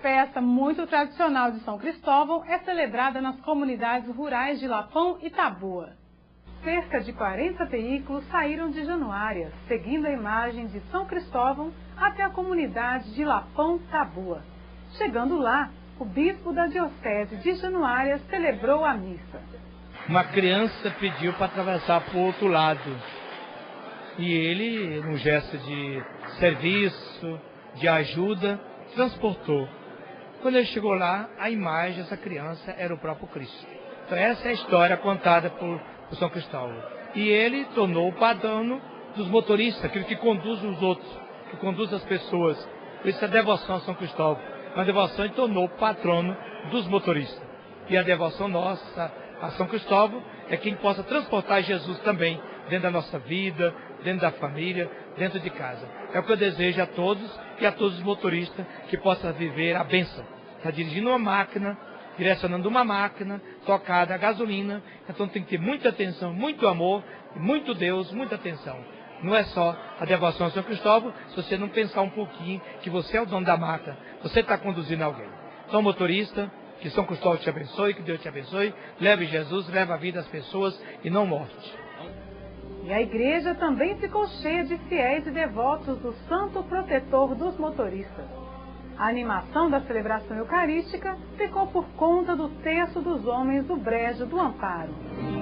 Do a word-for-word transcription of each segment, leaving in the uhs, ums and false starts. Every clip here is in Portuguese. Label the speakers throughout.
Speaker 1: festa muito tradicional de São Cristóvão é celebrada nas comunidades rurais de Lapão e Taboa. Cerca de quarenta veículos saíram de Januária, seguindo a imagem de São Cristóvão até a comunidade de Lapão Taboa. Chegando lá, o bispo da diocese de Januária celebrou a missa.
Speaker 2: Uma criança pediu para atravessar para o outro lado. E ele, num gesto de serviço, de ajuda, transportou. Quando ele chegou lá, a imagem dessa criança era o próprio Cristo. Então essa é a história contada por, por São Cristóvão. E ele tornou o patrono dos motoristas, aquele que conduz os outros, que conduz as pessoas. Por isso a devoção a São Cristóvão. Uma devoção ele tornou o patrono dos motoristas. E a devoção nossa a São Cristóvão é quem possa transportar Jesus também dentro da nossa vida, dentro da família, dentro de casa. É o que eu desejo a todos e a todos os motoristas que possam viver a bênção. Está dirigindo uma máquina, direcionando uma máquina, tocada a gasolina, então tem que ter muita atenção, muito amor, muito Deus, muita atenção. Não é só a devoção a São Cristóvão, se você não pensar um pouquinho que você é o dono da máquina, você está conduzindo alguém. Então, motorista, que São Cristóvão te abençoe, que Deus te abençoe, leve Jesus, leve a vida às pessoas e não morte.
Speaker 1: E a igreja também ficou cheia de fiéis e devotos do Santo Protetor dos Motoristas. A animação da celebração eucarística ficou por conta do Terço dos Homens do Brejo do Amparo.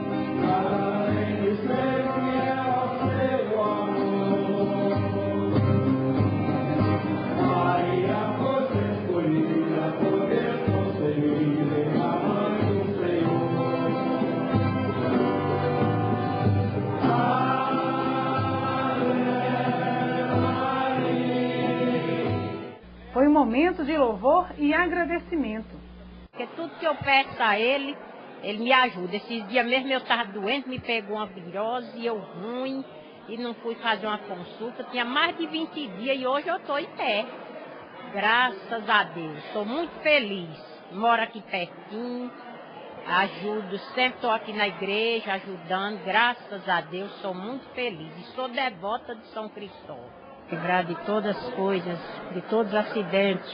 Speaker 1: Foi um momento de louvor e agradecimento.
Speaker 3: Porque tudo que eu peço a ele, ele me ajuda. Esses dias mesmo eu estava doente, me pegou uma virose, e eu ruim, e não fui fazer uma consulta. Tinha mais de vinte dias e hoje eu estou em pé. Graças a Deus, estou muito feliz. Moro aqui pertinho, ajudo, sempre estou aqui na igreja ajudando. Graças a Deus, sou muito feliz e sou devota de São Cristóvão. Livrar de todas as coisas, de todos os acidentes.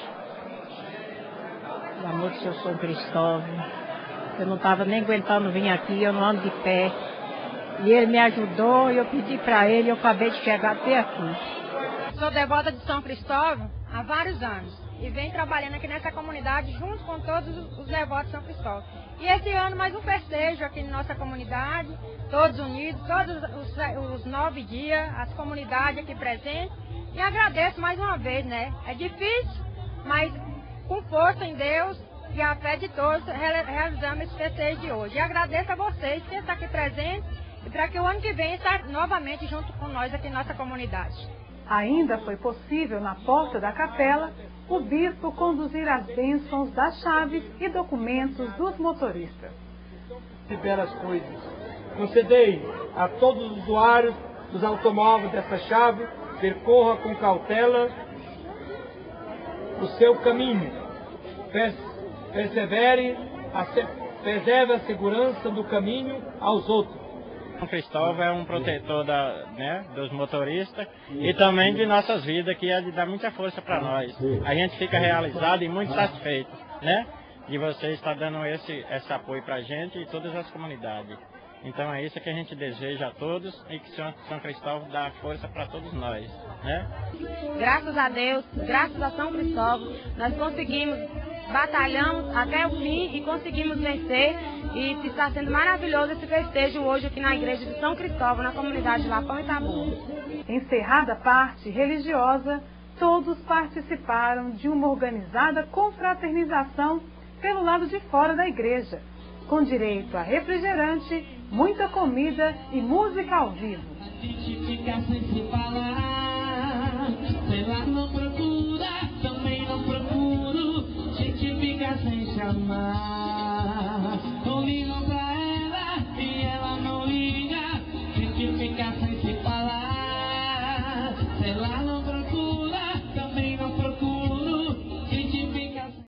Speaker 3: Pelo amor do seu São Cristóvão. Eu não estava nem aguentando vir aqui, eu não ando de pé. E ele me ajudou, e eu pedi para ele, eu acabei de chegar até aqui.
Speaker 4: Sou devota de São Cristóvão há vários anos. E venho trabalhando aqui nessa comunidade junto com todos os devotos de São Cristóvão. E esse ano mais um festejo aqui na nossa comunidade, todos unidos, todos os, os nove dias, as comunidades aqui presentes. E agradeço mais uma vez, né? É difícil, mas com força em Deus e a fé de todos, realizamos esse festejo de hoje. E agradeço a vocês que estão aqui presentes e para que o ano que vem estar novamente junto com nós aqui na nossa comunidade.
Speaker 1: Ainda foi possível, na porta da capela, o bispo conduzir as bênçãos das chaves e documentos dos motoristas.
Speaker 2: E belas coisas. Concedei a todos os usuários dos automóveis dessa chave, percorra com cautela o seu caminho. Persevere, a, preserve a segurança do caminho aos outros.
Speaker 5: São Cristóvão é um protetor da, né, dos motoristas e também de nossas vidas, que é de dar muita força para nós. A gente fica realizado e muito satisfeito, né, de você estar dando esse, esse apoio para a gente e todas as comunidades. Então é isso que a gente deseja a todos e que São, São Cristóvão dá força para todos nós, né?
Speaker 4: Graças a Deus, graças a São Cristóvão, nós conseguimos, batalhamos até o fim e conseguimos vencer. E está sendo maravilhoso esse festejo hoje aqui na igreja de São Cristóvão, na comunidade de Lapão e Taboa.
Speaker 1: Encerrada a parte religiosa, todos participaram de uma organizada confraternização pelo lado de fora da igreja, com direito a refrigerante, muita comida e música ao vivo.
Speaker 6: A gente fica sem se falar, sei lá, não procura.